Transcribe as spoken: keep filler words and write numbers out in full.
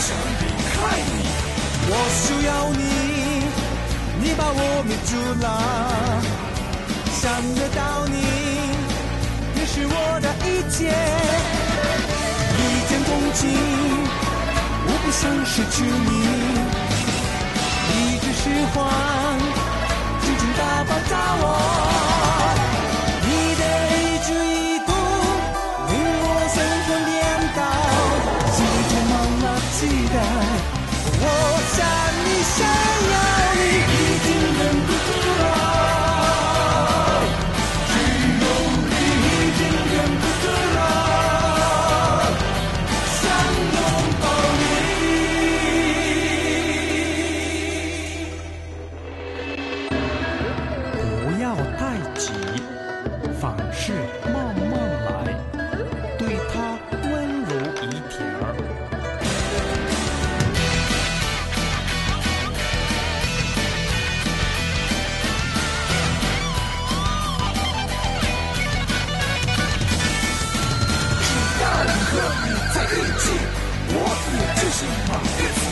想离开你。 我需要你，你把我迷住了，想得到你，你是我的一切。一见钟情，我不想失去你，一直使唤，紧紧地抱着我。你的一举一动令我神魂颠倒，心里充满了期待。我想你，想要你，已经忍不住了。只有你已经忍不住了，想拥抱你。不要太急，凡事慢慢来，对他温柔一点儿。 和你在一起，我也就是满日子。